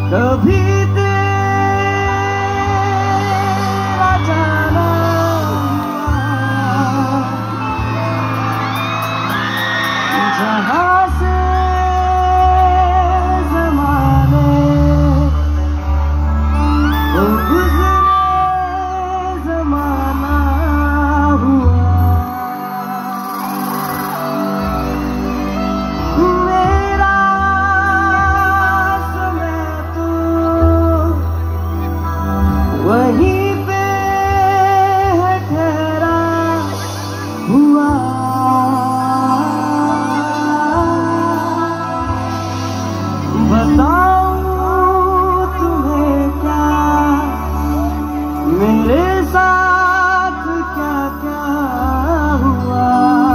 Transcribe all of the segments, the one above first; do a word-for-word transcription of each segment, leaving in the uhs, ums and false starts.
कभी तेरा जाना जहाँ से ज़माने वो गुज़रे ज़माना हुआ। मेरा समय तो वहीं पे है ठहरा हुआ। बताऊं तुम्हें क्या मेरे साथ क्या क्या हुआ।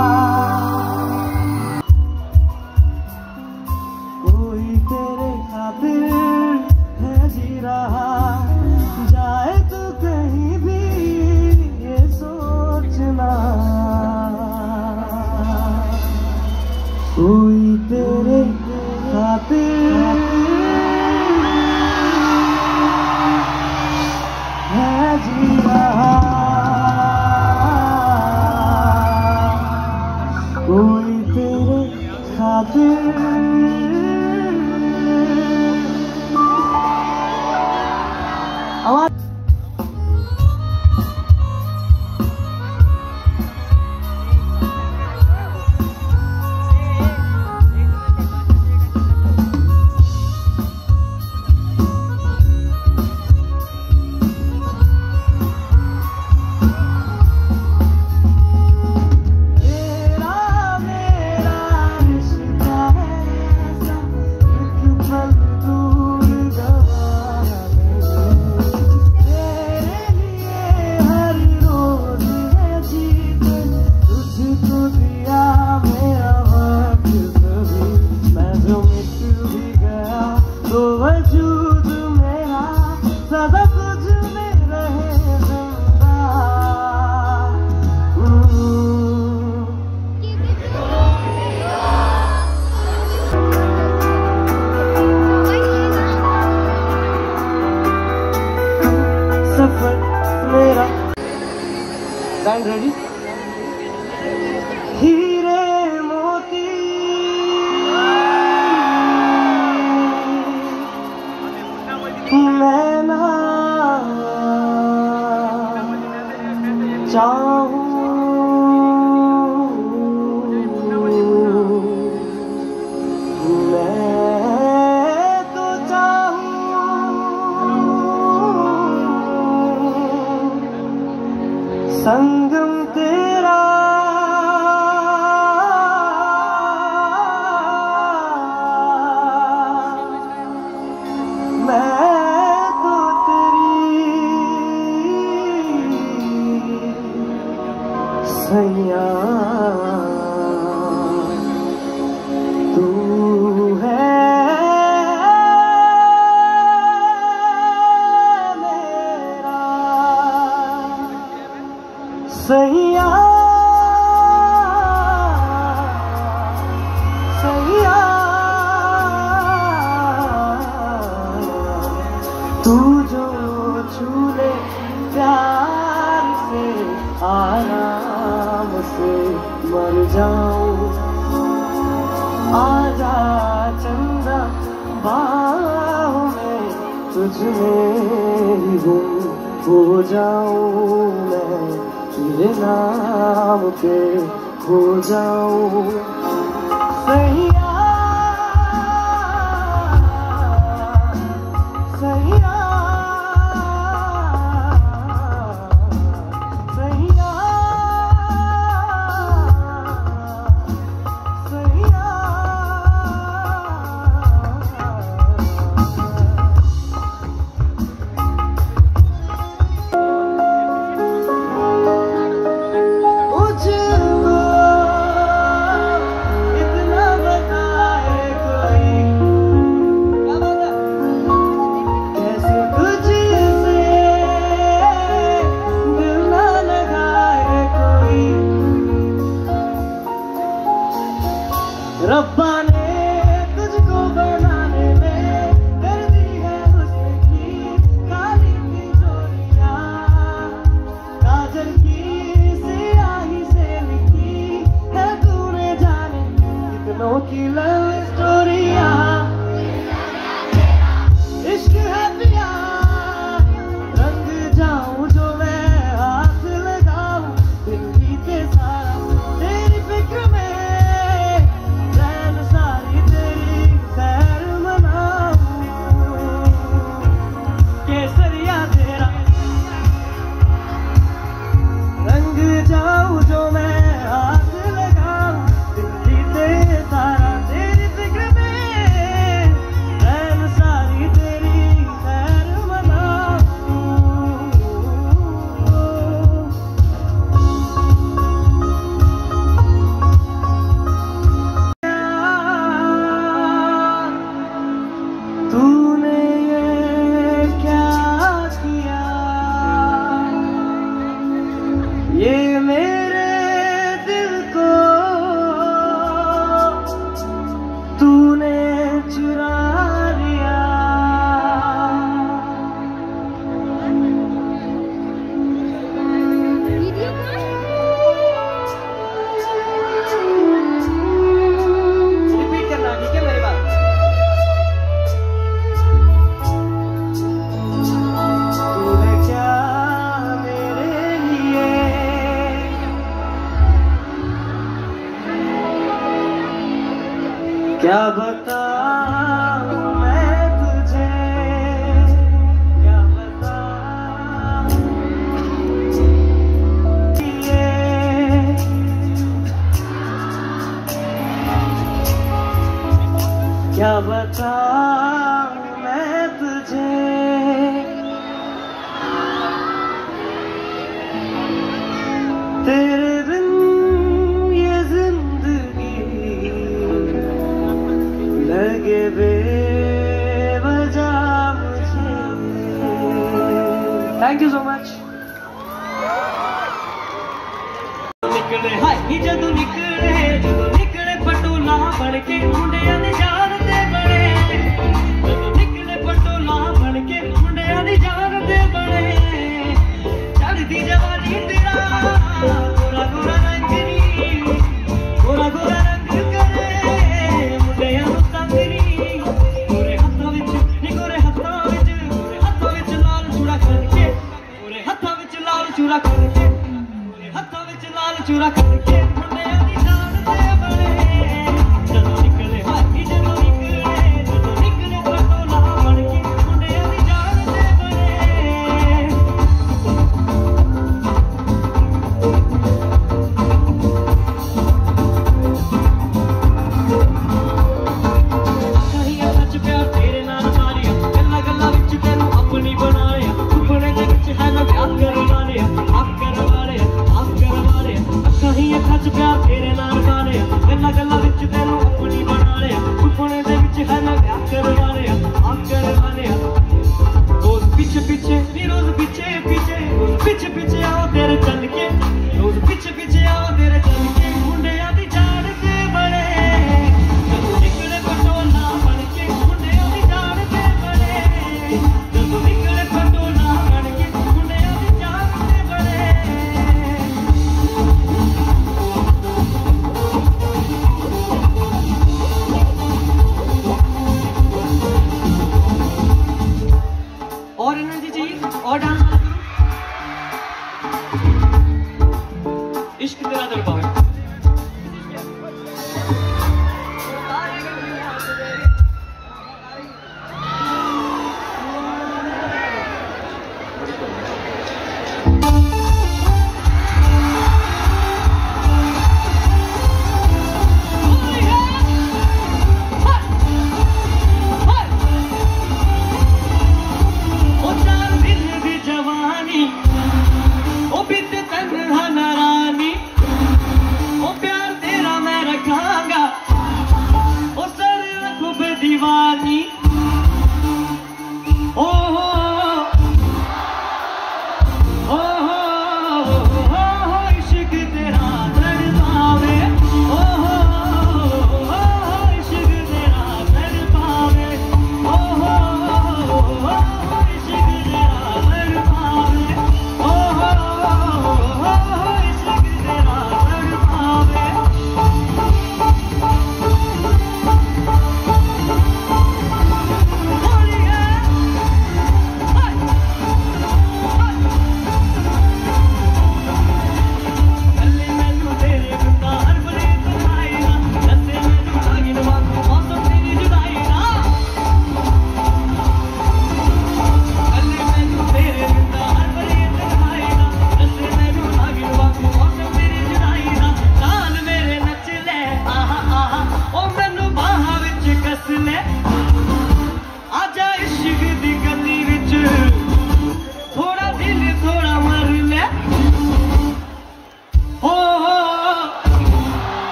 कोई तेरे खातिर है जी रहा, जाए तो कहीं भी ये सोचना। कोई तेरे खातिर है जी रहा, कोई तेरे खातिर। आवाज सफर मेरा बैंड रेडी। हीरे मोती मैं ना चाहूं, संगम तेरा मैं तो तेरी सैया तू है मेरा सैया सैया तू जो छू ले प्यार से आराम से मर जाऊं। आजा चंदा बाहों में तुझ में ही गुम हो जाऊं मैं, तेरे नाम पे खो जाऊं। सैया सैया सैया सैया मुझको इतना क्या बताऊं मैं तुझे, क्या बताऊं ये, क्या बताऊं मैं तुझे। तेरे बिन ये जिंदगी लगे बेवजह मुझे। Thank you so much. निकले हाय जदों निकले जदों निकले पटोला बन के मुंडियां दी जान दे बने, जदों निकले पटोला बन के मुंडियां दी जान दे बने। चढ़दी जवानी तेरा गोरा गोरा रंग नी, गोरा गोरा रंग करे मुंडियां नूं तंग नी। गोरे हत्थां विच नी गोरे हत्थां विच गोरे हत्थां विच लाल चूड़ा करके, गोरे हत्थां विच लाल चूड़ा करके, गोरे हत्थां विच लाल चूड़ा करके मुंडियां दी जान दे बने। जदों निकले हाथी जदों निकले जदों निकले पटोला बन के मुंडियां दी जान दे बने। प्यार तेरे नाल मारिया गल्ला गल्ला विच तैनूं अपनी बना लिया, सुपने दे विच है मैं प्यार करवा लिया, आप करवा लिया। रोज पीछे पीछे नी रोज पीछे पीछे रोज पीछे पीछे आओ तेरे चल के, रोज पीछे पीछे आओ तेरे चल के।